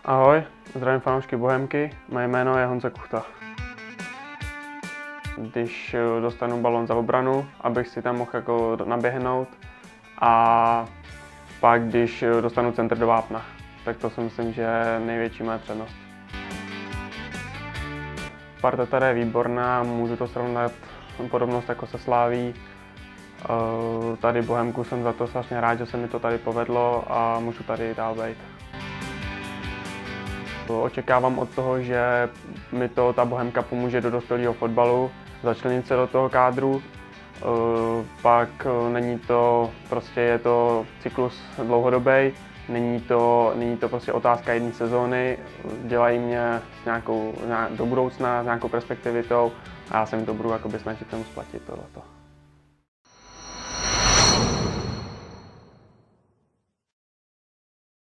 Ahoj, zdravím fanoušky Bohemky, moje jméno je Honza Kuchta. Když dostanu balón za obranu, abych si tam mohl jako naběhnout, a pak když dostanu centr do vápna, tak to si myslím, že je největší moje přednost. Parta tady je výborná, můžu to srovnat podobnost jako se Slaví. Tady Bohemku jsem za to strašně rád, že se mi to tady povedlo a můžu tady dál být. Očekávám od toho, že mi ta Bohemka pomůže do dospělého fotbalu, začlenit se do toho kádru. Pak není to, prostě je to cyklus dlouhodobý, není to prostě otázka jedné sezóny, dělají mě do budoucna s nějakou perspektivitou a já se jim to budu snažit tomu splatit tohleto.